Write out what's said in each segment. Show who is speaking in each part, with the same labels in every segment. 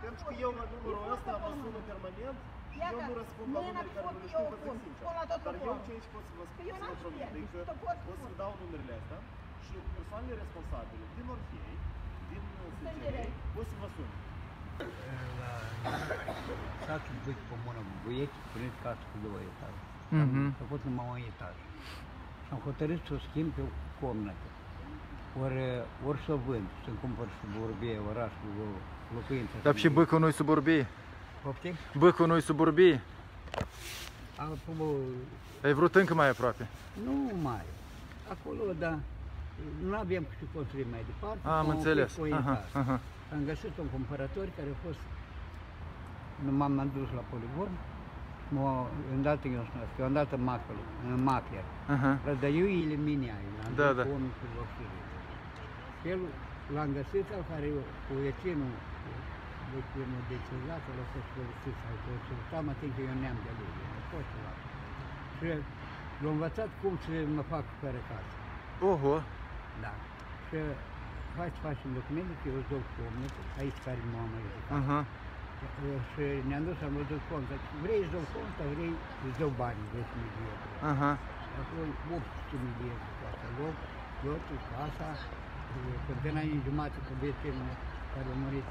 Speaker 1: Pentru că eu la numărul ăsta mă sună permanent, eu nu răspund la numere care nu le știu, vă zic sincer. Dar eu ce aici pot să vă spun, să vă promit, că o să vă dau numerele astea și persoanele responsabile din Orhei, din SGR, o să vă sun.
Speaker 2: La satul Băi, comuna Buieți, puneți casă cu 2 etaje. Am făcut numai 1 etaj. Și am hotărât să o schimb pe o comnată. Ori să o vând, să-mi cumpăr suburbie, orașul, locuință.
Speaker 3: Dar și Băcul nu-i suburbie?
Speaker 2: Poftim?
Speaker 3: Băcul nu-i suburbie? Ai vrut încă mai aproape?
Speaker 2: Nu mai. Acolo, dar nu avem ce construi mai departe.
Speaker 3: Am înțeles.
Speaker 2: Am găsit un cumpărător care a fost... M-am dus la poligon, îndată eu sunt, eu am dat în macler. Dar eu eliminea, am dat omul cu loșire. El l-am găsit, al care cu vecinul decizat, el a fost polițist, sau consultam, atunci că eu neam de lui, nu pot să fac. Și l-am învățat cum să mă fac fără casă.
Speaker 3: Oho!
Speaker 2: Da. Și hai să facem documente, că eu îți dau comnătă, aici care m-am ridicat. Și ne-am dus, am văzut conta. Vrei să dau conta, vrei să dau bani, 10.000 de euro. Acolo 800.000 de euro casa loc, lotul, casa, când în anii jumate cu vecinul care a murit.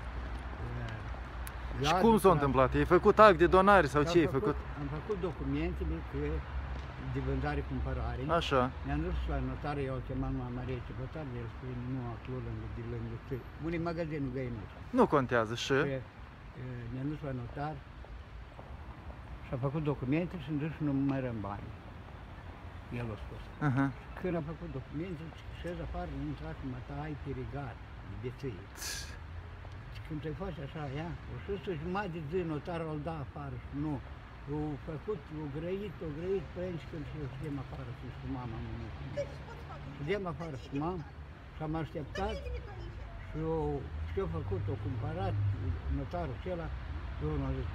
Speaker 3: Și cum s-a întâmplat? Ai făcut act de donare sau ce ai făcut?
Speaker 2: Am făcut documentele de vânzare-cumpărare.
Speaker 3: Așa.
Speaker 2: Ne-am dus la notar, eu îl chemam la Maria Cipătar, el spune nu acolo de lângă ce. Unii magazinul Găinuța.
Speaker 3: Nu contează și?
Speaker 2: Ne-am dus la notar și a făcut documente și am dus și nu numărăm bani. El a spus. Când am făcut documente, șez afară, nu intra și mă tai pe regat, de țâie. Și când te faci așa, ia, o sus jumătate de zi, notarul îl da afară și nu. O făcut, o grăit, până și când eu ședem afară și cu mama mea. Ședem afară cu mama și am așteptat și eu făcut, o cumpărat, notarul acela, eu nu am zis,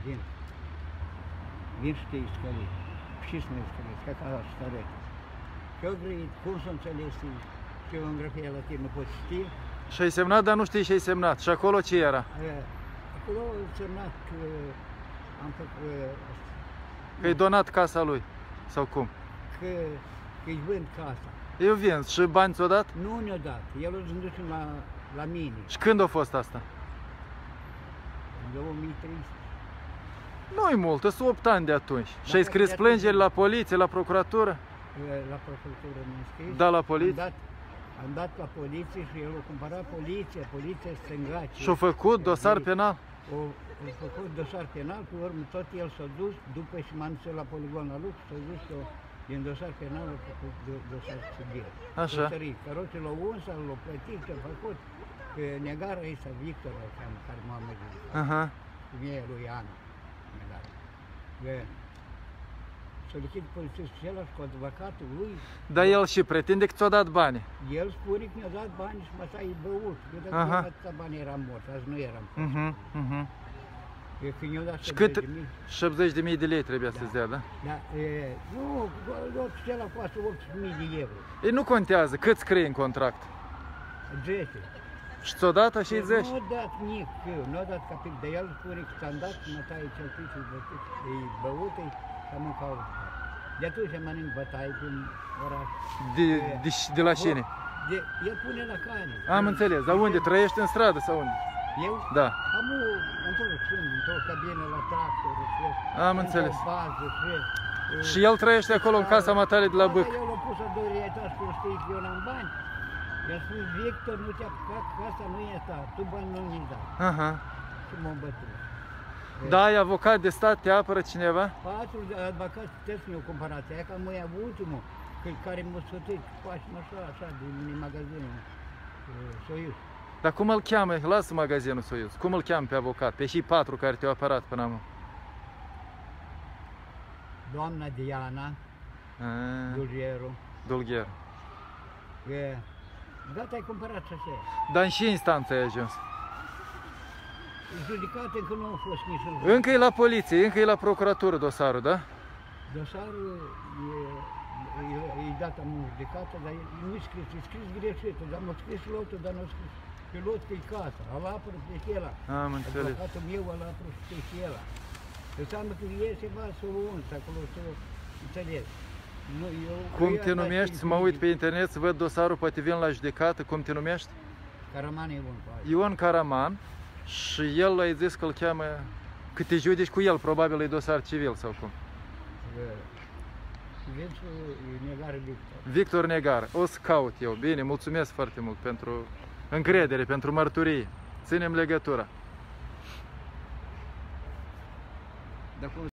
Speaker 2: vin și te-i scălit. Și să ne scălit, că ca stăreți. Și eu grăit, cum să înțeles, și eu îngrăfie la tine, nu poți ști.
Speaker 3: Și ai semnat, dar nu știi ce ai semnat. Și acolo ce era?
Speaker 2: Acolo am semnat că am făcut...
Speaker 3: Că ai donat casa lui, sau cum?
Speaker 2: Că îi vând casa.
Speaker 3: Eu vin, și bani ți-o dat?
Speaker 2: Nu ne-o dat, el o zânduse la mine.
Speaker 3: Și când a fost asta?
Speaker 2: În 2013.
Speaker 3: Nu-i mult, sunt 8 ani de atunci. Și ai scris plângeri la poliție, la procuratură?
Speaker 2: La procuratură mi-a scris.
Speaker 3: Da, la poliție?
Speaker 2: Am dat la poliție și el a cumpărat poliția stângaci.
Speaker 3: Și-a făcut dosar penal?
Speaker 2: A făcut dosar penal, pe urmă tot el s-a dus, după și m-am dus la poligon la lucru, s-a dus din dosar penal a făcut dosar civil.
Speaker 3: Așa.
Speaker 2: Căroce l-a uns, l-a plătit, ce-a făcut, că negară ăsta Victor, care m-a mărit. Femeia lui Ana, negară. Solicit polițistul acela și cu advocatul lui.
Speaker 3: Dar el și pretinde că ți-a dat bani.
Speaker 2: El spune că mi-a dat bani și mă tai băut. Eu dacă atâta bani eram mort, azi nu eram. Când i-au dat
Speaker 3: 70.000 de lei trebuia să-ți dea, da?
Speaker 2: Da, nu, acela costă 8.000 de euro.
Speaker 3: Ei, nu contează, cât scrie în contract?
Speaker 2: 10.
Speaker 3: Și ți-o dat așa și 10?
Speaker 2: Nu a dat nic, nu a dat capic, dar el spune că ți-am dat, mă tai cel pic, e băut, și am mâncat. De atunci mănânc bătaie prin oraș.
Speaker 3: De la cine?
Speaker 2: El pune la cane.
Speaker 3: Am înțeles, dar unde? Trăiești în stradă sau unde?
Speaker 2: Eu?
Speaker 3: Da.
Speaker 2: Am într-o cabină la tractor,
Speaker 3: am înțeles.
Speaker 2: Bază,
Speaker 3: și el trăiește acolo în casa matale de la Băc?
Speaker 2: Eu l-am pus la 2 etaje, că știi că eu n-am bani. I-a spus, Victor, nu te-a apucat, casa nu e ta, tu bani nu mi-ai dat. Și m-am bătut.
Speaker 3: Da, ai avocat de stat, te apără cineva?
Speaker 2: 4 advocați puteți mi-au cumpărat, aia că mă ia ultimul, care m-a sfătuit, facem așa, din magazinul Soiuz.
Speaker 3: Dar cum îl cheamă? Lasă magazinul Soiuz. Cum îl cheamă pe avocat? Pe și 4 care te-au apărat până acum?
Speaker 2: Doamna Diana
Speaker 3: Dulgheru.
Speaker 2: Gata, ai cumpărat și așa.
Speaker 3: Dar în ce instanță ai ajuns?
Speaker 2: Judecat încă nu a fost nici în...
Speaker 3: Încă e la poliție, încă e la procuratură dosarul, da?
Speaker 2: Dosarul e dat în judecată, dar nu e scris greșit, dar m-a scris lotul, dar nu a scris pilot că-i casa, îl apără pe ăla.
Speaker 3: Am înțeles.
Speaker 2: Advocatul meu îl apără pe ăla. Înseamnă că iese vasul uns acolo să înțelegi.
Speaker 3: Cum te numești? Să mă uit pe internet să văd dosarul, poate vin la judecată. Cum te numești?
Speaker 2: Caraman Ion.
Speaker 3: Ion Caraman. Și el ai zis că îl cheamă... Că te judeci cu el, probabil e dosar civil sau cum?
Speaker 2: Negar Victor.
Speaker 3: Victor Negar. O să caut eu. Bine, mulțumesc foarte mult pentru încredere, pentru mărturie. Ținem legătura.